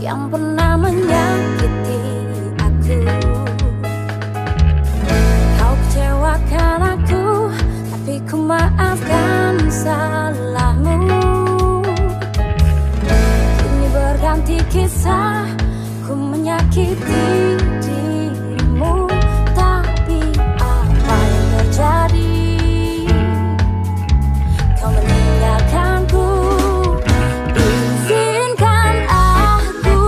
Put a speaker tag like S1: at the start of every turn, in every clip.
S1: yang pernah menyakiti aku. Kau kecewakan aku, tapi ku maafkan salahmu. Kini berganti kisah, ku menyakiti dirimu. Tapi apa yang terjadi? Kau meninggalkanku. Izinkan aku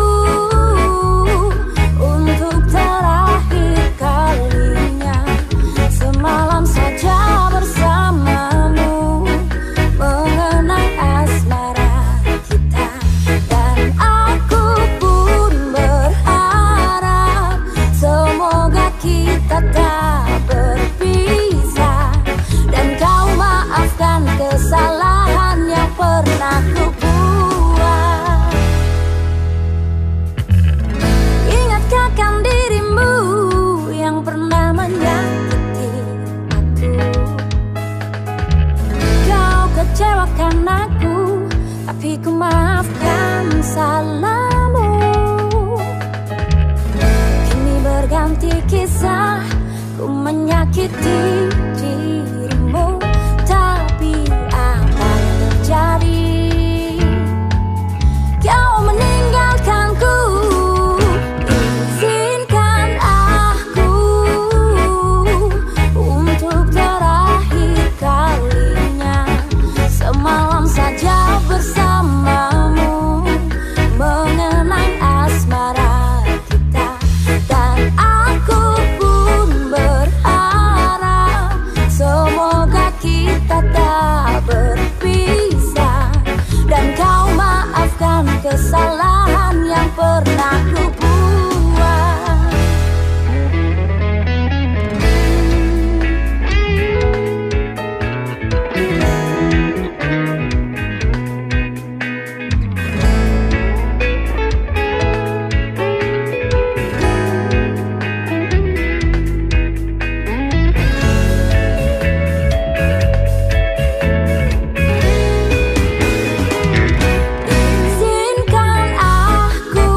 S1: untuk terakhir kalinya semalam saja bersamamu, mengenang asmara kita. Dan aku pun berharap semoga kita tak berpisah, dan kau maafkan kesalahan yang pernah ku buat. Ingatkah dirimu yang pernah menyakiti aku? Kau kecewakan aku, tapi ku maafkan salahmu. Kini berganti kisah, ku menyakiti dirimu. Tapi apa yang terjadi? Kau meninggalkanku. Izinkan aku untuk terakhir kalinya semalam saja bersamamu, mengenang asmara kita. Dan aku pun berharap semoga kita tak berpisah, dan kau maafkan kesalahan yang pernah ku buat. Izinkan aku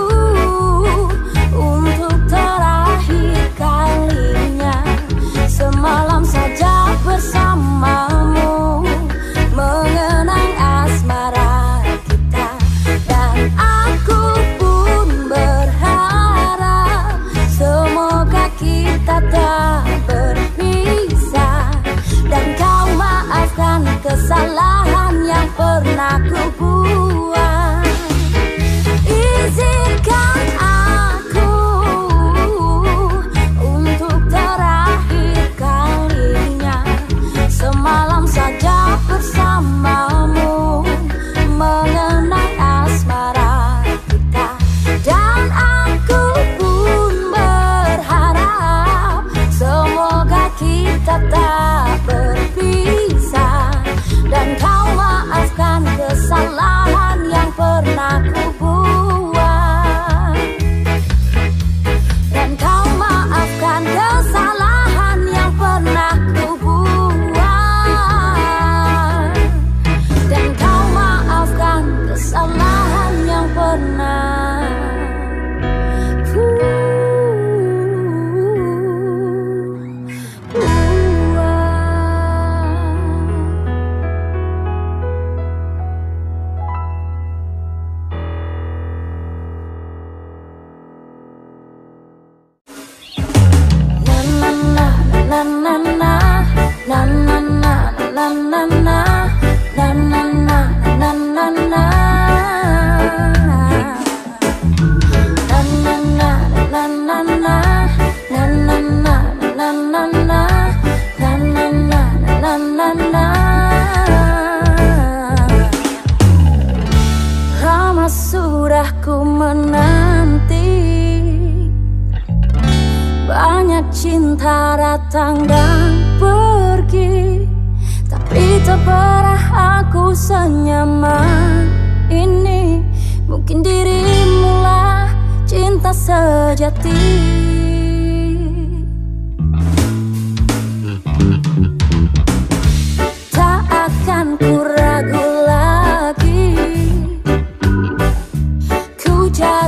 S1: untuk terakhir kalinya semalam saja bersamamu, mengenang asmara kita. Dan aku pun berharap semoga kita tak berpisah, dan kau maafkan kesalahan yang pernah ku buat. Izinkan aku untuk terakhir kalinya semalam saja bersamamu, mengenang asmara kita. Dan aku pun berharap semoga kita tak berpisah, dan kau maafkan kesalahan yang pernah ku buat. Dan kau maafkan kesalahan yang pernah ku buat. Dan kau maafkan kesalahan yang pernah ku buat. Na na na na na na na na na na na na na na. Lama sudah ku menanti, banyak cinta datang dan pergi, tapi tak pernah aku senyaman ini. Mungkin dirimulah cinta sejati. Tak akan ku ragu lagi, ku jadi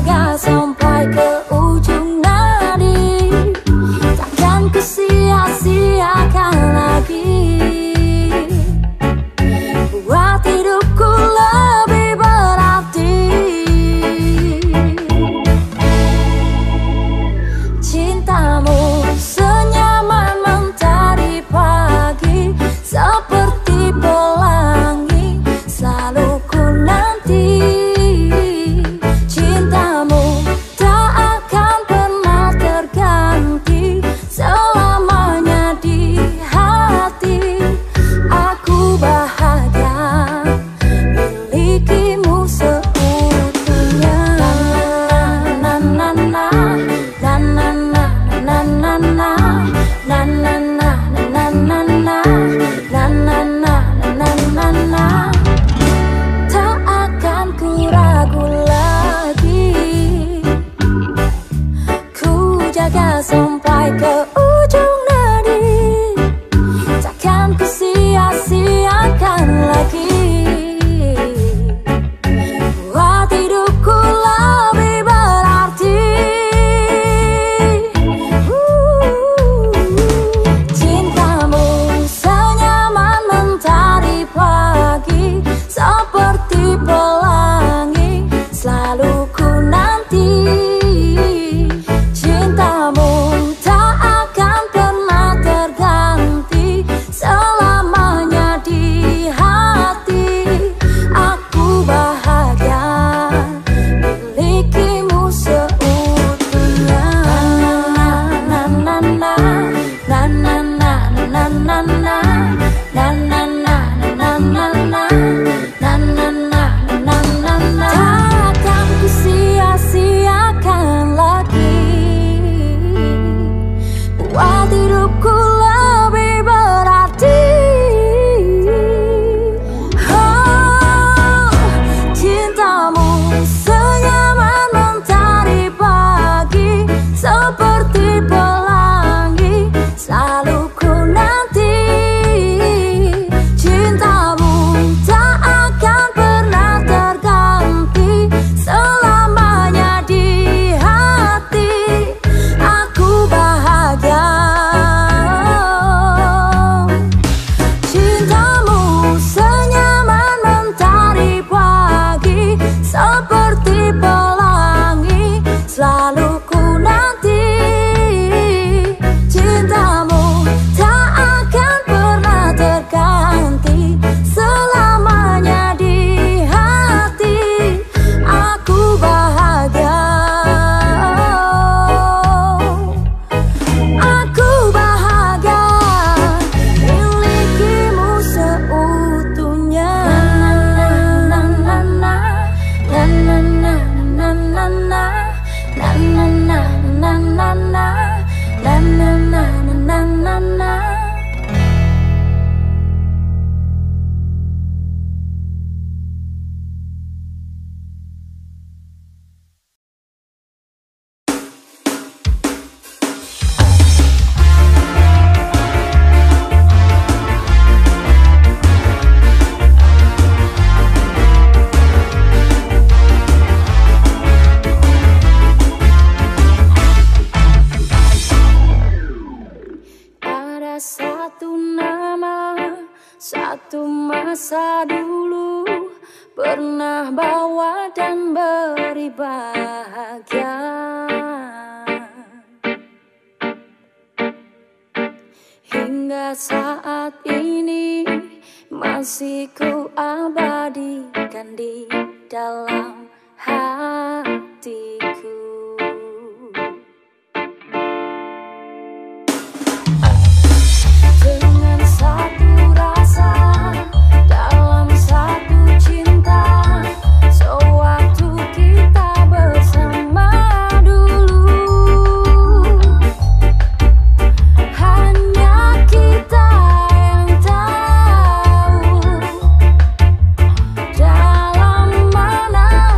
S1: pernah bawa dan beri bahagia. Hingga saat ini masih ku abadikan di dalam hatiku. Dengan satu rasa dalam satu cinta, sewaktu kita bersama dulu, hanya kita yang tahu dalam mana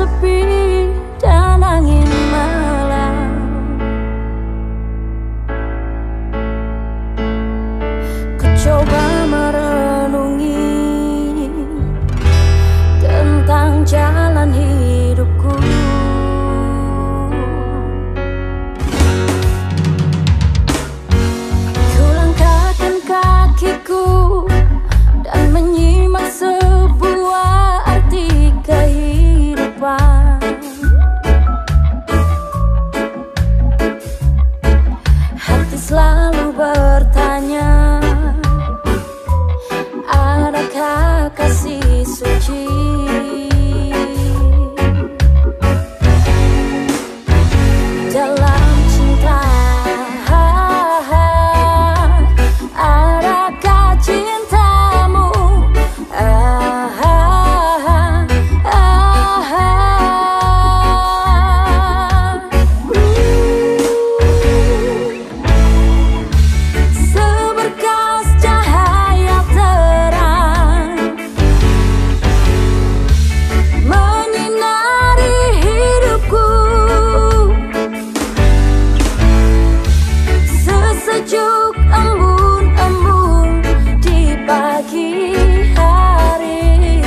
S1: sepi dan angin malam. Ku coba merenungi tentang jalan hidupku. Ku langkahkan kakiku dan menyimak sebuah arti kehidupan. Hati selalu bertanya, adakah kasih suci? Dalam cinta, adakah cintamu? Seberkas cahaya terang menyinari hidupku, sesejuk embun-embun di pagi hari,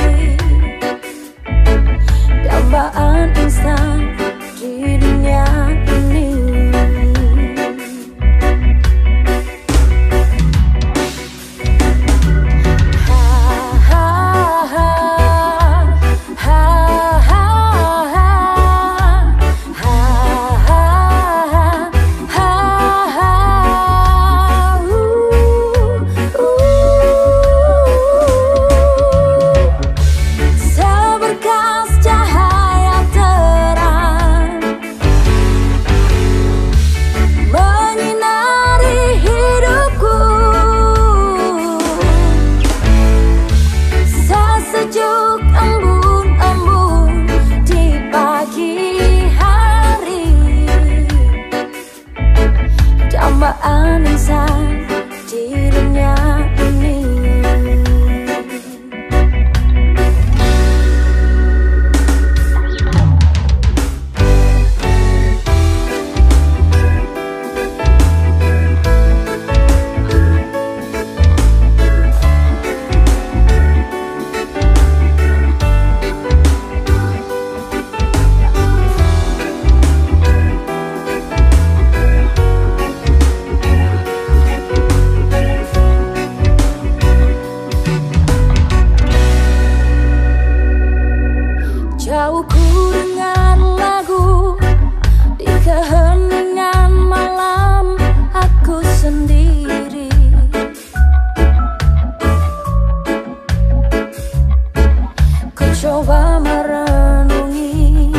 S1: dambaan instan di dunia ini. Seberkas cahaya terang menyinari hidupku, sesejuk embun-embun di pagi hari, dambaan insan di dunia ini. Jauhku dengan lagu di keheningan malam aku sendiri. Ku coba merenungi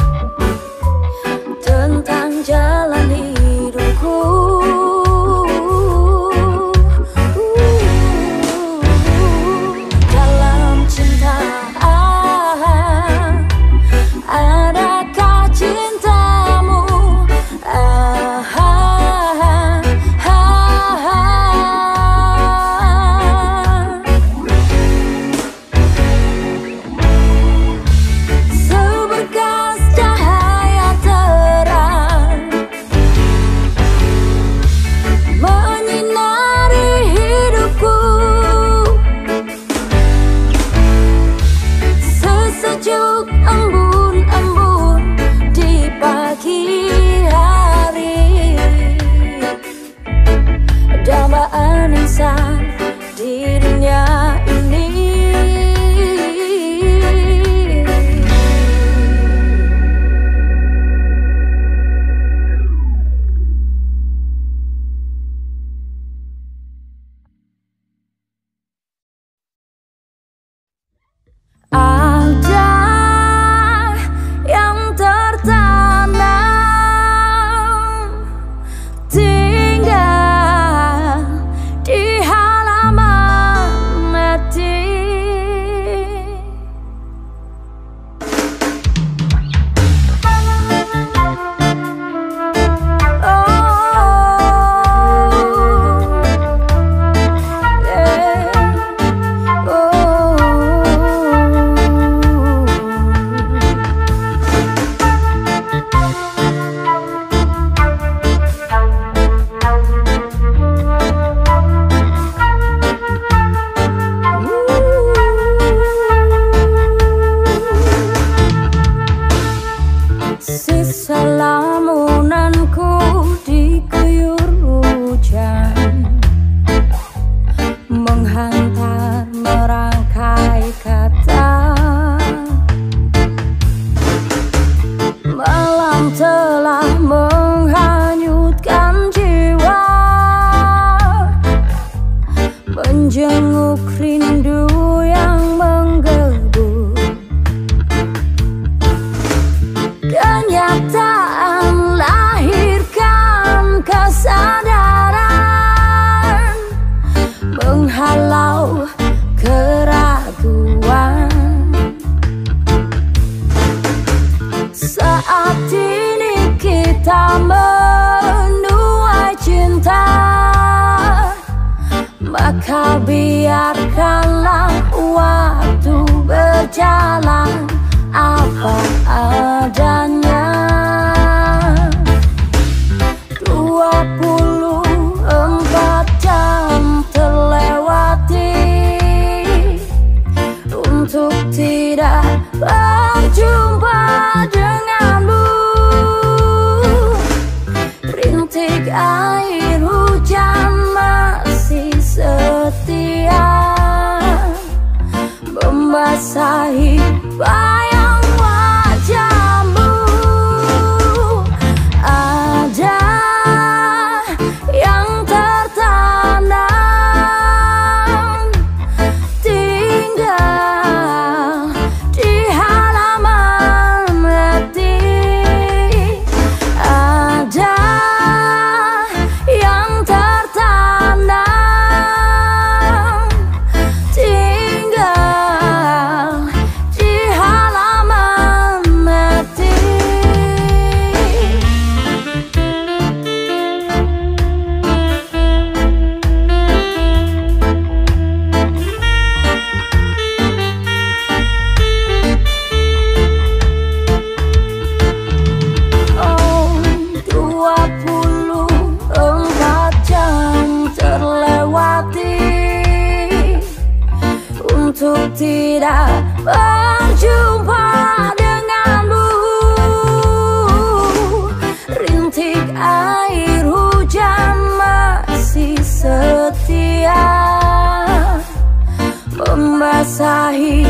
S1: tentang jalan hidupku. Dalam cinta, adakah kita menuai cinta, maka biarkanlah waktu berjalan apa adanya. 24 jam terlewati untuk tidak berjumpa denganmu. Rintik air hujan masih setia membasahi bayang wajahmu. Ada yang tertanam tinggal di halaman hati. Ada yang tertanam tinggal di halaman hati. Oh, 24 jam terlewati untuk tidak berjumpa denganmu. Rintik air hujan masih setia membasahi